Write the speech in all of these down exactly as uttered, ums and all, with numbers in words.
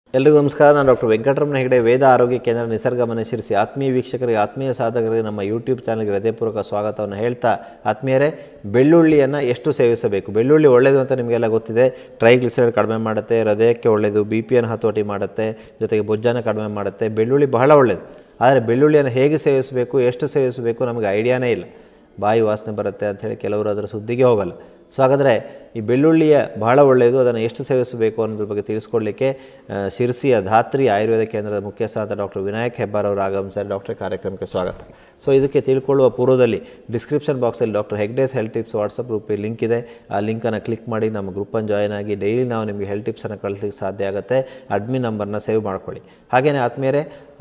ಎಲ್ರಿಗೂ ನಮಸ್ಕಾರ. ನಾನು ಡಾಕ್ಟರ್ ವೆಂಕಟರಮಣ ಹೆಗಡೆ, ವೇದ ಆರೋಗ್ಯ ಕೇಂದ್ರ, ನಿಸರ್ಗ ಮನೆ ಶಿರಸಿ. ಆತ್ಮೀಯ ವೀಕ್ಷಕರಿಗೆ, ಆತ್ಮೀಯ ಸಾಧಕರಿಗೆ ನಮ್ಮ ಯೂಟ್ಯೂಬ್ ಚಾನಲ್ಗೆ ಹೃದಯಪೂರ್ವಕ ಸ್ವಾಗತವನ್ನು ಹೇಳ್ತಾ, ಆತ್ಮೀಯರೇ, ಬೆಳ್ಳುಳ್ಳಿಯನ್ನು ಎಷ್ಟು ಸೇವಿಸಬೇಕು? ಬೆಳ್ಳುಳ್ಳಿ ಒಳ್ಳೆಯದು ಅಂತ ನಿಮಗೆಲ್ಲ ಗೊತ್ತಿದೆ. ಟ್ರೈಗ್ಲಿಸರೈಡ್ ಕಡಿಮೆ ಮಾಡುತ್ತೆ, ಹೃದಯಕ್ಕೆ ಒಳ್ಳೆಯದು, ಬಿ ಪಿಯನ್ನು ಹತೋಟಿ ಮಾಡುತ್ತೆ, ಜೊತೆಗೆ ಬೊಜ್ಜನ್ನು ಕಡಿಮೆ ಮಾಡುತ್ತೆ. ಬೆಳ್ಳುಳ್ಳಿ ಬಹಳ ಒಳ್ಳೆಯದು. ಆದರೆ ಬೆಳ್ಳುಳ್ಳಿಯನ್ನು ಹೇಗೆ ಸೇವಿಸಬೇಕು, ಎಷ್ಟು ಸೇವಿಸಬೇಕು ನಮಗೆ ಐಡಿಯಾನೇ ಇಲ್ಲ. ಬಾಯಿ ವಾಸನೆ ಬರುತ್ತೆ ಅಂಥೇಳಿ ಕೆಲವರು ಅದರ ಸುದ್ದಿಗೆ ಹೋಗಲ್ಲ. ಸೊ ಹಾಗಾದರೆ ಈ ಬೆಳ್ಳುಳ್ಳಿಯ ಬಹಳ ಒಳ್ಳೆಯದು, ಅದನ್ನು ಎಷ್ಟು ಸೇವಿಸಬೇಕು ಅನ್ನೋದ್ರ ಬಗ್ಗೆ ತಿಳಿಸ್ಕೊಡ್ಲಿಕ್ಕೆ ಶಿರಸಿಯ ಧಾತ್ರಿ ಆಯುರ್ವೇದ ಕೇಂದ್ರದ ಮುಖ್ಯಸ್ಥರಾದ ಡಾಕ್ಟರ್ ವಿನಾಯಕ್ ಹೆಬ್ಬಾರ್ ಅವರು ಆಗಮಿಸಿದ್ದಾರೆ. ಡಾಕ್ಟರ್, ಕಾರ್ಯಕ್ರಮಕ್ಕೆ ಸ್ವಾಗತ. ಸೊ ಇದಕ್ಕೆ ತಿಳ್ಕೊಳ್ಳುವ ಪೂರ್ವದಲ್ಲಿ ಡಿಸ್ಕ್ರಿಪ್ಷನ್ ಬಾಕ್ಸಲ್ಲಿ doctor Hegde's health tips WhatsApp group link ಇದೆ. ಆ ಲಿಂಕನ್ನು ಕ್ಲಿಕ್ ಮಾಡಿ ನಮ್ಮ ಗ್ರೂಪನ್ನು ಜಾಯ್ನ್ ಆಗಿ ಡೈಲಿ ನಾವು ನಿಮಗೆ ಹೆಲ್ತ್ ಟಿಪ್ಸನ್ನು ಕಳಿಸ್ಲಿಕ್ಕೆ ಸಾಧ್ಯ ಆಗುತ್ತೆ. ಅಡ್ಮಿನ್ ನಂಬರ್ನ ಸೇವ್ ಮಾಡ್ಕೊಳ್ಳಿ. ಹಾಗೆಯೇ ಆದಮೇಲೆ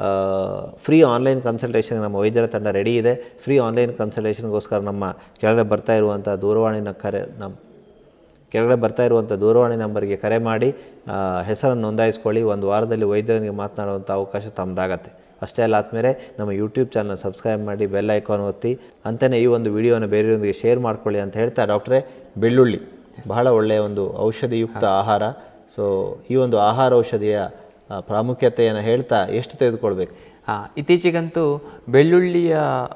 ಫ್ರೀ ಆನ್ಲೈನ್ ಕನ್ಸಲ್ಟೇಷನ್ ನಮ್ಮ ವೈದ್ಯರ ತಂಡ ರೆಡಿ ಇದೆ. ಫ್ರೀ ಆನ್ಲೈನ್ ಕನ್ಸಲ್ಟೇಷನ್ಗೋಸ್ಕರ ನಮ್ಮ ಕೆಳಗಡೆ ಬರ್ತಾ ಇರುವಂಥ ದೂರವಾಣಿನ ಕರೆ ನಮ್ಮ ಕೆಳಗಡೆ ಬರ್ತಾ ಇರುವಂಥ ದೂರವಾಣಿ ನಂಬರ್ಗೆ ಕರೆ ಮಾಡಿ ಹೆಸರನ್ನು ನೋಂದಾಯಿಸ್ಕೊಳ್ಳಿ. ಒಂದು ವಾರದಲ್ಲಿ ವೈದ್ಯನಿಗೆ ಮಾತನಾಡುವಂಥ ಅವಕಾಶ ತಮ್ಮದಾಗತ್ತೆ. ಅಷ್ಟೇ ಅಲ್ಲ, ಆದಮೇಲೆ ನಮ್ಮ ಯೂಟ್ಯೂಬ್ ಚಾನಲ್ ಸಬ್ಸ್ಕ್ರೈಬ್ ಮಾಡಿ, ಬೆಲ್ ಐಕಾನ್ ಒತ್ತಿ, ಅಂತೆಯೇ ಈ ಒಂದು ವಿಡಿಯೋನ ಬೇರೆಯವರೊಂದಿಗೆ ಶೇರ್ ಮಾಡ್ಕೊಳ್ಳಿ ಅಂತ ಹೇಳ್ತಾ, ಡಾಕ್ಟ್ರೇ, ಬೆಳ್ಳುಳ್ಳಿ ಬಹಳ ಒಳ್ಳೆಯ ಒಂದು ಔಷಧಿಯುಕ್ತ ಆಹಾರ. ಸೊ ಈ ಒಂದು ಆಹಾರ ಔಷಧಿಯ ಪ್ರಾಮುಖ್ಯತೆಯನ್ನು ಹೇಳ್ತಾ ಎಷ್ಟು ತೆಗೆದುಕೊಳ್ಬೇಕು? ಹಾಂ, ಇತ್ತೀಚೆಗಂತೂ ಬೆಳ್ಳುಳ್ಳಿಯ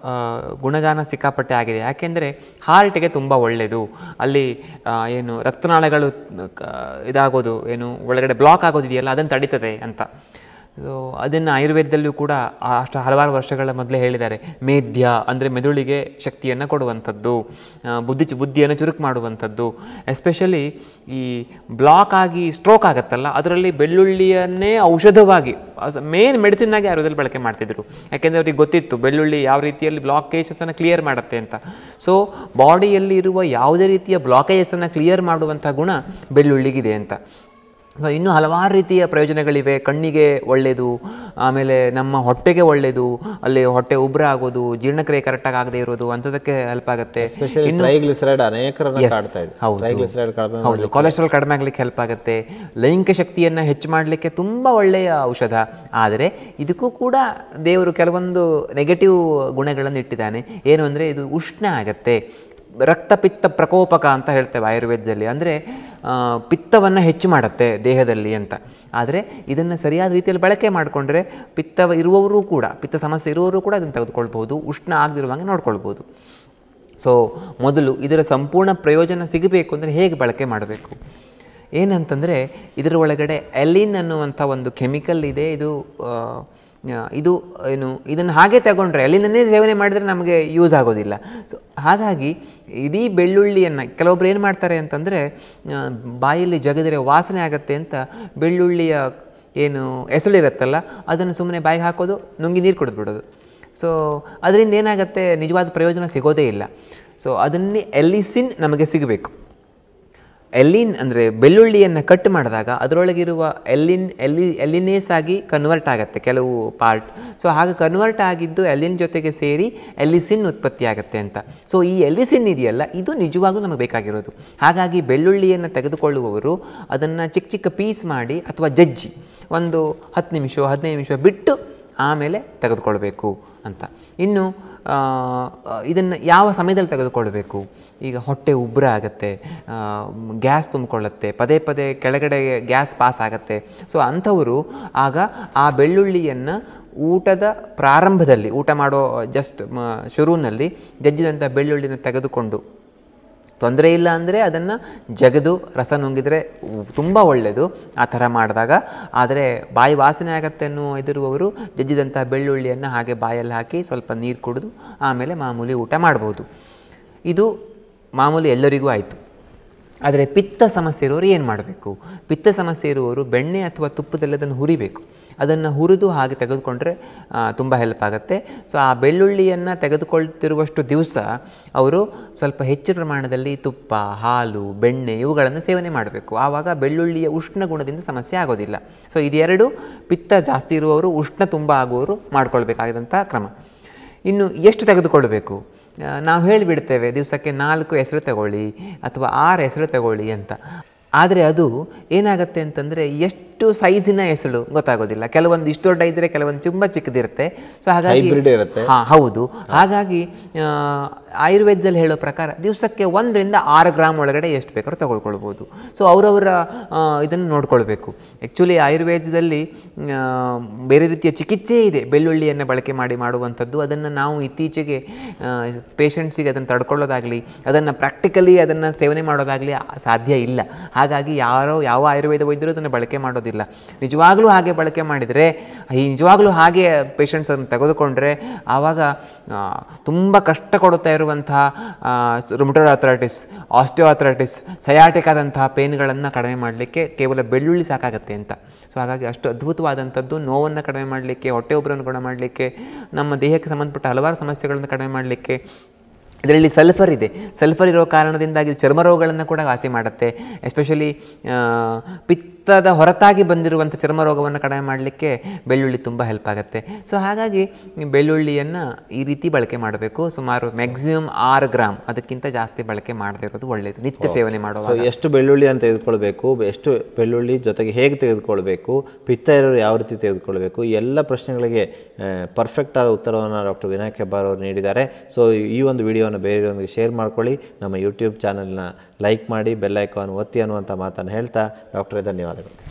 ಗುಣಗಾನ ಸಿಕ್ಕಾಪಟ್ಟೆ ಆಗಿದೆ. ಯಾಕೆಂದರೆ ಹಾರ್ಟಿಗೆ ತುಂಬ ಒಳ್ಳೆಯದು. ಅಲ್ಲಿ ಏನು ರಕ್ತನಾಳಗಳು ಇದಾಗೋದು, ಏನು ಒಳಗಡೆ ಬ್ಲಾಕ್ ಆಗೋದಿದೆಯಲ್ಲ, ಅದನ್ನು ತಡೀತದೆ ಅಂತ. ಸೊ ಅದನ್ನು ಆಯುರ್ವೇದದಲ್ಲೂ ಕೂಡ ಅಷ್ಟು ಹಲವಾರು ವರ್ಷಗಳ ಮೊದಲೇ ಹೇಳಿದ್ದಾರೆ. ಮೇಧ್ಯ ಅಂದರೆ ಮೆದುಳಿಗೆ ಶಕ್ತಿಯನ್ನು ಕೊಡುವಂಥದ್ದು, ಬುದ್ಧಿ ಬುದ್ಧಿಯನ್ನು ಚುರುಕು ಮಾಡುವಂಥದ್ದು. ಎಸ್ಪೆಷಲಿ ಈ ಬ್ಲಾಕ್ ಆಗಿ ಸ್ಟ್ರೋಕ್ ಆಗುತ್ತಲ್ಲ, ಅದರಲ್ಲಿ ಬೆಳ್ಳುಳ್ಳಿಯನ್ನೇ ಔಷಧವಾಗಿ ಮೇನ್ ಮೆಡಿಸಿನ್ ಆಗಿ ಆಯುರ್ವೇದದಲ್ಲಿ ಬಳಕೆ ಮಾಡ್ತಿದ್ರು. ಯಾಕೆಂದರೆ ಅವ್ರಿಗೆ ಗೊತ್ತಿತ್ತು ಬೆಳ್ಳುಳ್ಳಿ ಯಾವ ರೀತಿಯಲ್ಲಿ ಬ್ಲಾಕೇಜಸನ್ನು ಕ್ಲಿಯರ್ ಮಾಡುತ್ತೆ ಅಂತ. ಸೊ ಬಾಡಿಯಲ್ಲಿ ಇರುವ ಯಾವುದೇ ರೀತಿಯ ಬ್ಲಾಕೇಜಸನ್ನು ಕ್ಲಿಯರ್ ಮಾಡುವಂಥ ಗುಣ ಬೆಳ್ಳುಳ್ಳಿಗಿದೆ ಅಂತ. ಸೊ ಇನ್ನೂ ಹಲವಾರು ರೀತಿಯ ಪ್ರಯೋಜನಗಳಿವೆ. ಕಣ್ಣಿಗೆ ಒಳ್ಳೆಯದು, ಆಮೇಲೆ ನಮ್ಮ ಹೊಟ್ಟೆಗೆ ಒಳ್ಳೆಯದು, ಅಲ್ಲಿ ಹೊಟ್ಟೆ ಉಬ್ರ ಆಗೋದು, ಜೀರ್ಣಕ್ರಿಯೆ ಕರೆಕ್ಟಾಗಿ ಆಗದೆ ಇರೋದು, ಅಂಥದಕ್ಕೆ ಹೆಲ್ಪ್ ಆಗುತ್ತೆ. ಹೌದು, ಕೊಲೆಸ್ಟ್ರಾಲ್ ಕಡಿಮೆ ಆಗಲಿಕ್ಕೆ ಹೆಲ್ಪ್ ಆಗುತ್ತೆ. ಲೈಂಗಿಕ ಶಕ್ತಿಯನ್ನು ಹೆಚ್ಚು ಮಾಡಲಿಕ್ಕೆ ತುಂಬ ಒಳ್ಳೆಯ ಔಷಧ. ಆದರೆ ಇದಕ್ಕೂ ಕೂಡ ದೇವರು ಕೆಲವೊಂದು ನೆಗೆಟಿವ್ ಗುಣಗಳನ್ನು ಇಟ್ಟಿದ್ದಾನೆ. ಏನು ಅಂದರೆ ಇದು ಉಷ್ಣ ಆಗುತ್ತೆ, ರಕ್ತಪಿತ್ತ ಪ್ರಕೋಪಕ ಅಂತ ಹೇಳ್ತೇವೆ ಆಯುರ್ವೇದದಲ್ಲಿ. ಅಂದರೆ ಪಿತ್ತವನ್ನು ಹೆಚ್ಚು ಮಾಡುತ್ತೆ ದೇಹದಲ್ಲಿ ಅಂತ. ಆದರೆ ಇದನ್ನು ಸರಿಯಾದ ರೀತಿಯಲ್ಲಿ ಬಳಕೆ ಮಾಡಿಕೊಂಡ್ರೆ ಪಿತ್ತ ಇರುವವರು ಕೂಡ, ಪಿತ್ತ ಸಮಸ್ಯೆ ಇರುವವರು ಕೂಡ ಇದನ್ನು ತೆಗೆದುಕೊಳ್ಬೋದು, ಉಷ್ಣ ಆಗದಿರುವಂಗೆ ನೋಡ್ಕೊಳ್ಬೋದು. ಸೊ ಮೊದಲು ಇದರ ಸಂಪೂರ್ಣ ಪ್ರಯೋಜನ ಸಿಗಬೇಕು ಅಂದರೆ ಹೇಗೆ ಬಳಕೆ ಮಾಡಬೇಕು ಏನಂತಂದರೆ, ಇದರ ಒಳಗಡೆ ಎಲಿನ್ ಅನ್ನುವಂಥ ಒಂದು ಕೆಮಿಕಲ್ ಇದೆ. ಇದು ಇದು ಏನು ಇದನ್ನು ಹಾಗೆ ತಗೊಂಡ್ರೆ, ಎಲ್ಲಿನನ್ನೇ ಸೇವನೆ ಮಾಡಿದರೆ ನಮಗೆ ಯೂಸ್ ಆಗೋದಿಲ್ಲ. ಸೊ ಹಾಗಾಗಿ ಇಡೀ ಬೆಳ್ಳುಳ್ಳಿಯನ್ನು ಕೆಲವೊಬ್ರು ಏನು ಮಾಡ್ತಾರೆ ಅಂತಂದರೆ, ಬಾಯಲ್ಲಿ ಜಗದರೆ ವಾಸನೆ ಆಗುತ್ತೆ ಅಂತ ಬೆಳ್ಳುಳ್ಳಿಯ ಏನು ಎಸಳಿರುತ್ತಲ್ಲ ಅದನ್ನು ಸುಮ್ಮನೆ ಬಾಯಿಗೆ ಹಾಕೋದು, ನುಂಗಿ ನೀರು ಕುಡಿದ್ಬಿಡೋದು. ಸೊ ಅದರಿಂದ ಏನಾಗುತ್ತೆ, ನಿಜವಾದ ಪ್ರಯೋಜನ ಸಿಗೋದೇ ಇಲ್ಲ. ಸೊ ಅದನ್ನೇ ಎಲಿಸಿನ್ ನಮಗೆ ಸಿಗಬೇಕು. ಎಲ್ಲಿನ್ ಅಂದರೆ ಬೆಳ್ಳುಳ್ಳಿಯನ್ನು ಕಟ್ ಮಾಡಿದಾಗ ಅದರೊಳಗಿರುವ ಎಲ್ಲಿನ್ ಎಲ್ಲಿ ಎಲ್ಲಿನೇಸ್ ಆಗಿ ಕನ್ವರ್ಟ್ ಆಗುತ್ತೆ ಕೆಲವು ಪಾರ್ಟ್. ಸೊ ಹಾಗೆ ಕನ್ವರ್ಟ್ ಆಗಿದ್ದು ಎಲ್ಲಿನ್ ಜೊತೆಗೆ ಸೇರಿ ಎಲಿಸಿನ್ ಉತ್ಪತ್ತಿ ಆಗುತ್ತೆ ಅಂತ. ಸೊ ಈ ಎಲಿಸಿನ್ ಇದೆಯಲ್ಲ, ಇದು ನಿಜವಾಗೂ ನಮಗೆ ಬೇಕಾಗಿರೋದು. ಹಾಗಾಗಿ ಬೆಳ್ಳುಳ್ಳಿಯನ್ನು ತೆಗೆದುಕೊಳ್ಳುವವರು ಅದನ್ನು ಚಿಕ್ಕ ಚಿಕ್ಕ ಪೀಸ್ ಮಾಡಿ ಅಥವಾ ಜಜ್ಜಿ ಒಂದು ಹತ್ತು ನಿಮಿಷ ಹದಿನೈದು ನಿಮಿಷ ಬಿಟ್ಟು ಆಮೇಲೆ ತೆಗೆದುಕೊಳ್ಬೇಕು ಅಂತ. ಇನ್ನು ಇದನ್ನು ಯಾವ ಸಮಯದಲ್ಲಿ ತೆಗೆದುಕೊಳ್ಬೇಕು? ಈಗ ಹೊಟ್ಟೆ ಉಬ್ರ ಆಗುತ್ತೆ, ಗ್ಯಾಸ್ ತುಂಬಿಕೊಳ್ಳುತ್ತೆ, ಪದೇ ಪದೇ ಕೆಳಗಡೆ ಗ್ಯಾಸ್ ಪಾಸ್ ಆಗುತ್ತೆ. ಸೊ ಅಂಥವರು ಆಗ ಆ ಬೆಳ್ಳುಳ್ಳಿಯನ್ನು ಊಟದ ಪ್ರಾರಂಭದಲ್ಲಿ, ಊಟ ಮಾಡೋ ಜಸ್ಟ್ ಶುರುವಿನಲ್ಲಿ ಜಜ್ಜಿದಂಥ ಬೆಳ್ಳುಳ್ಳಿನ ತೆಗೆದುಕೊಂಡು, ತೊಂದರೆ ಇಲ್ಲ ಅಂದರೆ ಅದನ್ನು ಜಗದು ರಸ ನುಂಗಿದರೆ ತುಂಬ ಒಳ್ಳೆಯದು ಆ ಥರ ಮಾಡಿದಾಗ. ಆದರೆ ಬಾಯಿ ವಾಸನೆ ಆಗತ್ತೆ ಅನ್ನೋ ಇದಿರುವವರು ಜಜ್ಜಿದಂಥ ಬೆಳ್ಳುಳ್ಳಿಯನ್ನು ಹಾಗೆ ಬಾಯಲ್ಲಿ ಹಾಕಿ ಸ್ವಲ್ಪ ನೀರು ಕುಡಿದು ಆಮೇಲೆ ಮಾಮೂಲಿ ಊಟ ಮಾಡ್ಬೋದು. ಇದು ಮಾಮೂಲಿ ಎಲ್ಲರಿಗೂ ಆಯಿತು. ಆದರೆ ಪಿತ್ತ ಸಮಸ್ಯೆ ಇರೋರು ಏನು ಮಾಡಬೇಕು? ಪಿತ್ತ ಸಮಸ್ಯೆ ಇರುವವರು ಬೆಣ್ಣೆ ಅಥವಾ ತುಪ್ಪದಲ್ಲಿ ಅದನ್ನು ಹುರಿಬೇಕು. ಅದನ್ನು ಹುರಿದು ಹಾಗೆ ತೆಗೆದುಕೊಂಡ್ರೆ ತುಂಬ ಹೆಲ್ಪ್ ಆಗುತ್ತೆ. ಸೊ ಆ ಬೆಳ್ಳುಳ್ಳಿಯನ್ನು ತೆಗೆದುಕೊಳ್ತಿರುವಷ್ಟು ದಿವಸ ಅವರು ಸ್ವಲ್ಪ ಹೆಚ್ಚು ಪ್ರಮಾಣದಲ್ಲಿ ತುಪ್ಪ, ಹಾಲು, ಬೆಣ್ಣೆ ಇವುಗಳನ್ನು ಸೇವನೆ ಮಾಡಬೇಕು. ಆವಾಗ ಬೆಳ್ಳುಳ್ಳಿಯ ಉಷ್ಣ ಗುಣದಿಂದ ಸಮಸ್ಯೆ ಆಗೋದಿಲ್ಲ. ಸೊ ಇದೆರಡು ಪಿತ್ತ ಜಾಸ್ತಿ ಇರುವವರು, ಉಷ್ಣ ತುಂಬ ಆಗುವವರು ಮಾಡ್ಕೊಳ್ಬೇಕಾದಂಥ ಕ್ರಮ. ಇನ್ನು ಎಷ್ಟು ತೆಗೆದುಕೊಳ್ಬೇಕು? ನಾವು ಹೇಳಿಬಿಡ್ತೇವೆ ದಿವಸಕ್ಕೆ ನಾಲ್ಕು ಹೆಸರು ತಗೊಳ್ಳಿ ಅಥವಾ ಆರು ಹೆಸರು ತಗೊಳ್ಳಿ ಅಂತ. ಆದರೆ ಅದು ಏನಾಗುತ್ತೆ ಅಂತಂದರೆ, ಎಷ್ಟು ಸೈಜಿನ ಹೆಸರು ಗೊತ್ತಾಗೋದಿಲ್ಲ. ಕೆಲವೊಂದು ಇಷ್ಟು ದೊಡ್ಡ ಇದ್ದರೆ, ಕೆಲವೊಂದು ತುಂಬ ಚಿಕ್ಕದಿರುತ್ತೆ. ಸೊ ಹಾಗಾಗಿ ಹಾಂ ಹೌದು, ಹಾಗಾಗಿ ಆಯುರ್ವೇದದಲ್ಲಿ ಹೇಳೋ ಪ್ರಕಾರ ದಿವಸಕ್ಕೆ ಒಂದರಿಂದ ಆರು ಗ್ರಾಮ್ ಒಳಗಡೆ ಎಷ್ಟು ಬೇಕಾದ್ರೂ ತಗೊಳ್ಕೊಳ್ಬೋದು. ಸೊ ಅವರವರ ಇದನ್ನು ನೋಡ್ಕೊಳ್ಬೇಕು. ಆ್ಯಕ್ಚುಲಿ ಆಯುರ್ವೇದದಲ್ಲಿ ಬೇರೆ ರೀತಿಯ ಚಿಕಿತ್ಸೆ ಇದೆ ಬೆಳ್ಳುಳ್ಳಿಯನ್ನು ಬಳಕೆ ಮಾಡಿ ಮಾಡುವಂಥದ್ದು. ಅದನ್ನು ನಾವು ಇತ್ತೀಚೆಗೆ ಪೇಷಂಟ್ಸಿಗೆ ಅದನ್ನು ತಡ್ಕೊಳ್ಳೋದಾಗಲಿ ಅದನ್ನು ಪ್ರಾಕ್ಟಿಕಲಿ ಅದನ್ನು ಸೇವನೆ ಮಾಡೋದಾಗಲಿ ಸಾಧ್ಯ ಇಲ್ಲ. ಹಾಗಾಗಿ ಯಾರೋ ಯಾವ ಆಯುರ್ವೇದ ವೈದ್ಯರು ಅದನ್ನು ಬಳಕೆ ಮಾಡೋದಿಲ್ಲ. ನಿಜವಾಗ್ಲೂ ಹಾಗೆ ಬಳಕೆ ಮಾಡಿದರೆ ಈ ನಿಜವಾಗ್ಲೂ ಹಾಗೆ ಪೇಷಂಟ್ಸ್ ಅದನ್ನು ತೆಗೆದುಕೊಂಡ್ರೆ ಆವಾಗ ತುಂಬ ಕಷ್ಟ ಕೊಡುತ್ತಾ ಇರುವಂತಹ ರುಮಟೋಯ್ಡ್ ಆರ್ಥರೈಟಿಸ್, ಆಸ್ಟಿಯೋ ಆರ್ಥರೈಟಿಸ್, ಸಯಾಟಿಕಾದಂತಹ ಪೇನ್ಗಳನ್ನು ಕಡಿಮೆ ಮಾಡಲಿಕ್ಕೆ ಕೇವಲ ಬೆಳ್ಳುಳ್ಳಿ ಸಾಕಾಗತ್ತೆ ಅಂತ. ಸೊ ಹಾಗಾಗಿ ಅಷ್ಟು ಅದ್ಭುತವಾದಂಥದ್ದು. ನೋವನ್ನು ಕಡಿಮೆ ಮಾಡಲಿಕ್ಕೆ, ಹೊಟ್ಟೆ ಉಬ್ಬರವನ್ನು ಗುಣ ಮಾಡಲಿಕ್ಕೆ, ನಮ್ಮ ದೇಹಕ್ಕೆ ಸಂಬಂಧಪಟ್ಟ ಹಲವಾರು ಸಮಸ್ಯೆಗಳನ್ನು ಕಡಿಮೆ ಮಾಡಲಿಕ್ಕೆ. ಇದರಲ್ಲಿ ಸಲ್ಫರ್ ಇದೆ. ಸಲ್ಫರ್ ಇರೋ ಕಾರಣದಿಂದಾಗಿ ಚರ್ಮ ರೋಗಗಳನ್ನು ಕೂಡ ವಾಸಿ ಮಾಡುತ್ತೆ. ಎಸ್ಪೆಷಲಿ ಪಿತ್ತದ ಹೊರತಾಗಿ ಬಂದಿರುವಂಥ ಚರ್ಮ ರೋಗವನ್ನು ಕಡಿಮೆ ಮಾಡಲಿಕ್ಕೆ ಬೆಳ್ಳುಳ್ಳಿ ತುಂಬ ಹೆಲ್ಪ್ ಆಗುತ್ತೆ. ಸೊ ಹಾಗಾಗಿ ಬೆಳ್ಳುಳ್ಳಿಯನ್ನು ಈ ರೀತಿ ಬಳಕೆ ಮಾಡಬೇಕು. ಸುಮಾರು ಮ್ಯಾಕ್ಸಿಮಮ್ ಆರು ಗ್ರಾಮ್, ಅದಕ್ಕಿಂತ ಜಾಸ್ತಿ ಬಳಕೆ ಮಾಡದೇ ಇರೋದು ಒಳ್ಳೆಯದು ನಿತ್ಯ ಸೇವನೆ ಮಾಡುವಾಗ. ಎಷ್ಟು ಬೆಳ್ಳುಳ್ಳಿಯನ್ನು ತೆಗೆದುಕೊಳ್ಬೇಕು, ಎಷ್ಟು ಬೆಳ್ಳುಳ್ಳಿ ಜೊತೆಗೆ ಹೇಗೆ ತೆಗೆದುಕೊಳ್ಬೇಕು, ಪಿತ್ತ ಇರೋರು ಯಾವ ರೀತಿ ತೆಗೆದುಕೊಳ್ಬೇಕು, ಈ ಎಲ್ಲ ಪ್ರಶ್ನೆಗಳಿಗೆ ಪರ್ಫೆಕ್ಟ್ ಆದ ಉತ್ತರವನ್ನು ಡಾಕ್ಟರ್ ವಿನಾಯಕ್ ಹೆಬ್ಬಾರ್ ಅವರು ನೀಡಿದ್ದಾರೆ. ಸೊ ಈ ಒಂದು ವಿಡಿಯೋವನ್ನು ಬೇರೆಯವರಿಗೆ ಶೇರ್ ಮಾಡ್ಕೊಳ್ಳಿ, ನಮ್ಮ ಯೂಟ್ಯೂಬ್ ಚಾನಲ್ನ ಲೈಕ್ ಮಾಡಿ, ಬೆಲ್ ಐಕಾನ್ ಒತ್ತಿ ಅನ್ನುವಂಥ ಮಾತನ್ನು ಹೇಳ್ತಾ ಡಾಕ್ಟರೇ ಧನ್ಯವಾದಗಳು.